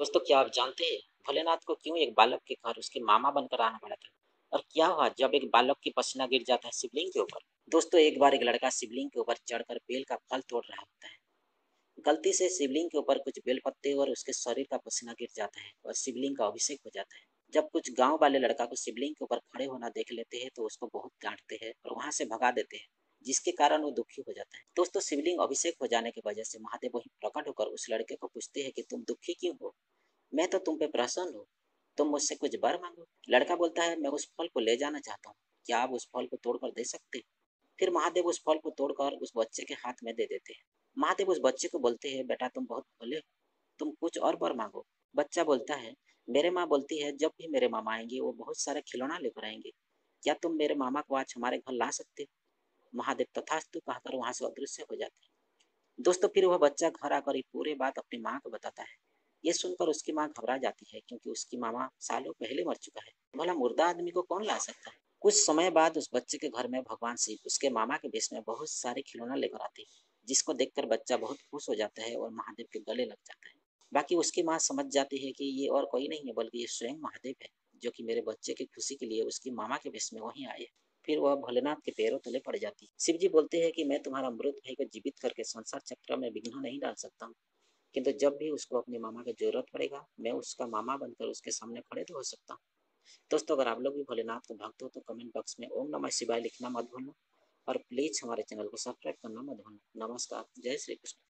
दोस्तों क्या आप जानते हैं भोलेनाथ को क्यों एक बालक के घर उसके मामा बनकर आना पड़ा था? और क्या हुआ जब एक बालक की पसीना गिर जाता है शिवलिंग के ऊपर? दोस्तों एक बार एक लड़का शिवलिंग के ऊपर चढ़कर बेल का फल तोड़ रहा होता है। गलती से शिवलिंग के ऊपर कुछ बेल पत्ते और उसके शरीर का पसीना गिर जाता है और शिवलिंग का अभिषेक हो जाता है। जब कुछ गांव वाले लड़का को शिवलिंग के ऊपर खड़े होना देख लेते हैं तो उसको बहुत डांटते हैं और वहां से भगा देते हैं, जिसके कारण वो दुखी हो जाता है। दोस्तों शिवलिंग अभिषेक हो जाने की वजह से महादेव वहीं प्रकट होकर उस लड़के को पूछते हैं कि तुम दुखी क्यों हो? मैं तो तुम पे प्रसन्न हूँ, तुम मुझसे कुछ वर मांगो। लड़का बोलता है मैं उस फल को ले जाना चाहता हूँ, क्या आप उस फल को तोड़कर दे सकते हैं? फिर महादेव उस फल को तोड़कर उस बच्चे के हाथ में दे देते हैं। महादेव उस बच्चे को बोलते हैं बेटा तुम बहुत भोले हो, तुम कुछ और वर मांगो। बच्चा बोलता है मेरे माँ बोलती है जब भी मेरे मामा आएंगे वो बहुत सारे खिलौना लेकर आएंगे, क्या तुम मेरे मामा को आज हमारे घर ला सकते हो? महादेव तथास्तु कहकर वहां से अदृश्य हो जाते हैं। दोस्तों फिर वह बच्चा घर आकर ये पूरी बात अपनी माँ को बताता है। ये सुनकर उसकी माँ घबरा जाती है क्योंकि उसकी मामा सालों पहले मर चुका है। भला मुर्दा आदमी को कौन ला सकता है? कुछ समय बाद उस बच्चे के घर में भगवान शिव उसके मामा के भेष में बहुत सारे खिलौना लेकर आते हैं, जिसको देखकर बच्चा बहुत खुश हो जाता है और महादेव के गले लग जाता है। बाकी उसकी माँ समझ जाती है कि ये और कोई नहीं है बल्कि ये स्वयं महादेव है, जो कि मेरे बच्चे की खुशी के लिए उसकी मामा के भेष में वहीं आए हैं। फिर वह भोलेनाथ के पैरों तले पड़ जाती है। शिव जी बोलते हैं कि मैं तुम्हारा मृत भाई को जीवित करके संसार चक्र में विघ्न नहीं डाल सकता हूँ, किंतु जब भी उसको अपने मामा की जरूरत पड़ेगा मैं उसका मामा बनकर उसके सामने खड़े तो हो सकता हूँ। दोस्तों अगर आप लोग भी भोलेनाथ को भक्त हो तो कमेंट बॉक्स में ओम नमः शिवाय लिखना मत भूलना और प्लीज हमारे चैनल को सब्सक्राइब करना मत भूलना। नमस्कार, जय श्री कृष्ण।